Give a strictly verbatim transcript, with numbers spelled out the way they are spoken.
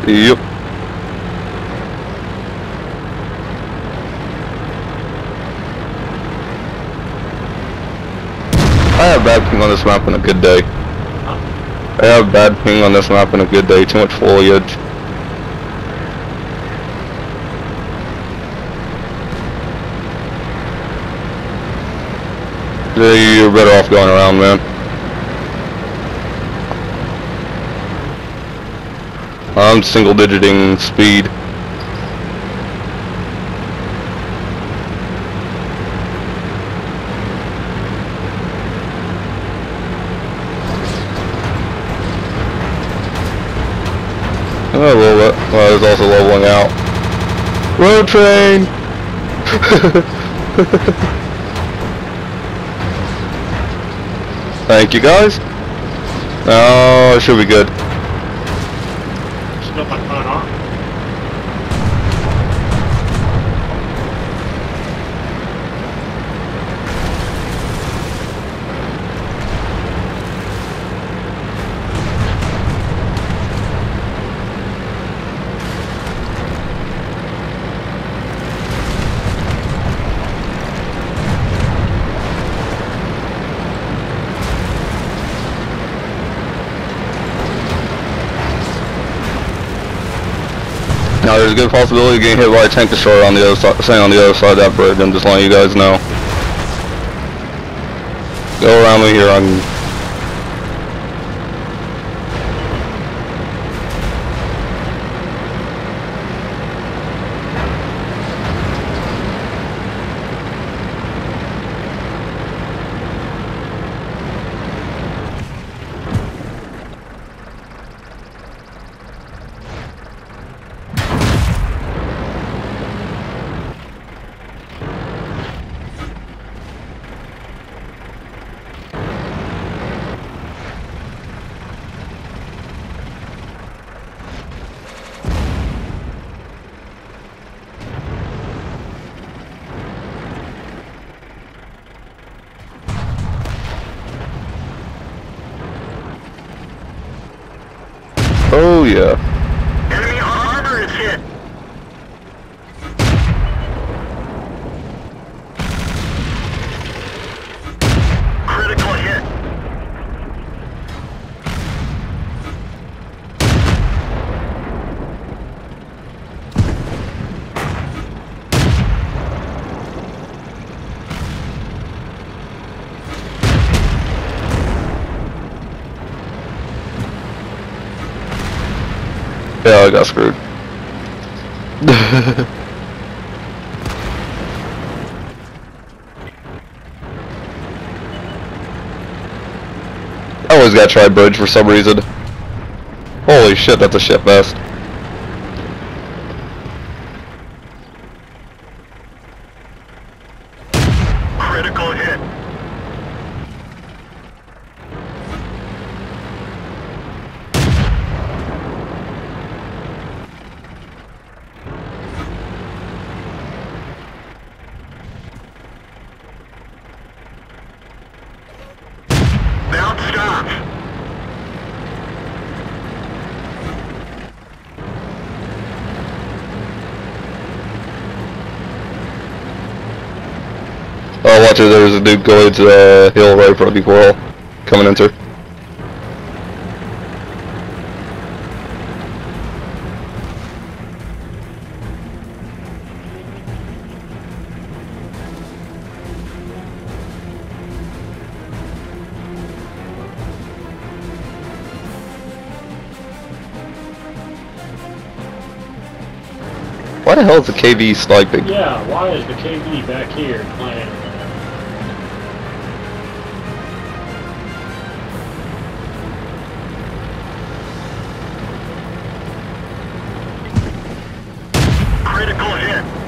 Yep. I have bad ping on this map on a good day. I have bad ping on this map on a good day. Too much foliage. You're better off going around, man. I'm single digiting speed. Oh, a little bit. Well, there's also leveling out. Road train! Thank you, guys. Oh, it should be good. Still not coming off. Now there's a good possibility of getting hit by a tank destroyer on the other side, saying on the other side of that bridge. I'm just letting you guys know. Go around me here. I'm. Oh yeah. Enemy armor is hit. Critical hit. Yeah, I got screwed. I always gotta try bridge for some reason. Holy shit, that's a shit fest. Critical hit. Mount stop. Oh, watch it, there's a dude going to the hill right in front of you, Coral. Coming into. Why the hell is the K V sniping? Yeah, why is the K V back here playing? Critical hit.